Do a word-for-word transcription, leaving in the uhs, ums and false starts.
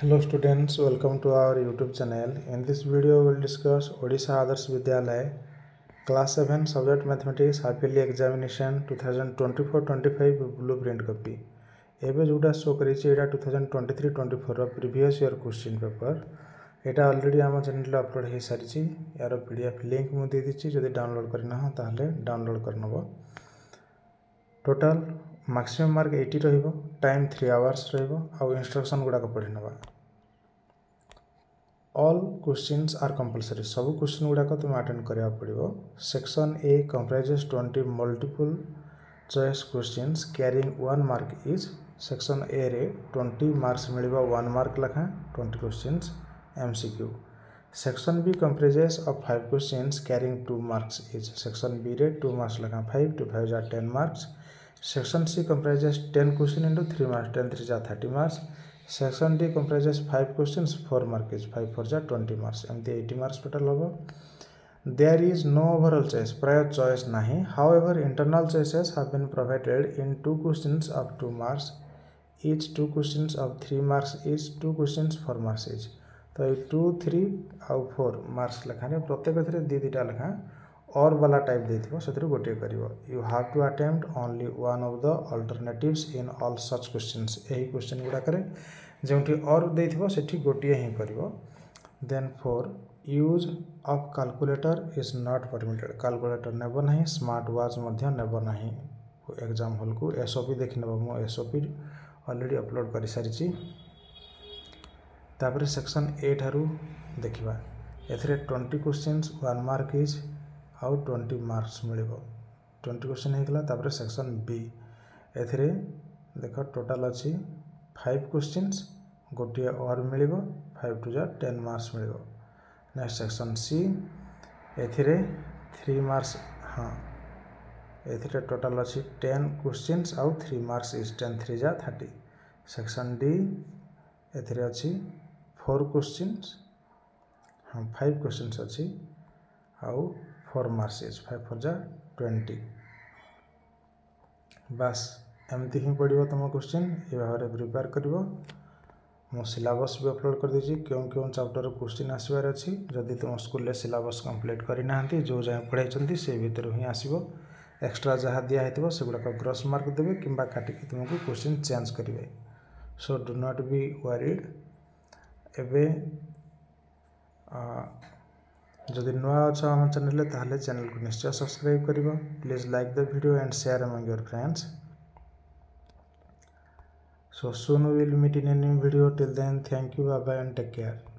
Hello students, welcome to our YouTube channel. In this video we will discuss Odisha Adarsh Vidyalaya Class seven Subject Mathematics Half Yearly Examination twenty twenty-four twenty-five Blueprint copy. एबे जोटा show करिछि एटा twenty twenty-three twenty-four रो previous year question paper एटा already आम channel upload हो सारी यार PDF link मु दे दिछि जदि डाउनलोड करना हो ताहले डाउनलोड करनबो। टोटल मैक्सिमम मार्क eighty रहिबो, टाइम three आवर्स रहिबो आ इंस्ट्रक्शन गुडा को पढि नबा। ऑल क्वेश्चंस आर कंपलसरी, सब क्वेश्चन गुडा को तुम अटेंड करिया पड़िबो। Section A comprises twenty multiple choice questions carrying one mark each. Section A रे twenty मार्क्स मिलिबो one मार्क लखा twenty questions MCQ. Section B comprises of five questions carrying two marks each. Section B रे two marks लखा five to five जा ten marks. Section C comprises ten question into three marks, ten three जा thirty marks. Section D comprises five questions, four marks, five four जा twenty marks, एमती eighty marks total होगा। There is no overall choice, prior choice नहीं। However, internal choices have been provided in two questions of two marks each, two questions of three marks each, two questions four marks each। तो ये two three और four marks लखाने प्रत्येक थरे दी दिटा लखा और वाला type देथिबो सेतरे गोटे करिवो। You have to attempt only one of the alternatives in all such questions. एही क्वेश्चन गुडा करे जेउठी और देथिबो सेठी गोटे ही करिवो। Then for use of calculator is not permitted. Calculator नेबो नहीं, स्मार्ट वॉच मध्य नेबो नहीं एग्जाम हॉल को। एसओपी देखि नेबो, मो एसओपी ऑलरेडी अपलोड करि सारिछि। तापर सेक्शन ए थारु देखिबा एथरे twenty questions one mark is आउ twenty मार्क्स मिलिबो। twenty क्वेश्चन हे गला। तापर सेक्शन बी एथरे देखो टोटल अछि five क्वेश्चंस गोटे और मिलिबो five to जा ten मार्क्स मिलिबो। नेक्स्ट सेक्शन सी एथरे three मार्क्स, हां एथरे टोटल अछि ten क्वेश्चंस आउ three marks is ten three जा thirty। सेक्शन डी एथरे अछि four क्वेश्चंस, हां five क्वेश्चंस अछि आउ four marks is five four जा twenty। बस एमती ही पड़िबो तुम क्वेश्चन ए भाबरे प्रिपेयर करिवो। मो सिलेबस भी अपलोड कर देछि क्यों क्यों चैप्टर क्वेश्चन आसीबार अछि। जदि तुम स्कूल ले सिलेबस कंप्लीट करि नाहंती जो जाय पढाइचंती से भीतर ही आसीबो। एक्स्ट्रा जहा दिया हेतिबो सेगुडा का ग्रॉस मार्क देबे किंबा काटि के तुमको क्वेश्चन चेंज करिवे। So do not be worried. एबे जदि नुआ अच्छा आम चैनल ताहले चैनल को निश्चय सब्सक्राइब करिवो। Please like the video and share among your friends. So soon we will meet in a new video. Till then, thank you, bye bye and take care.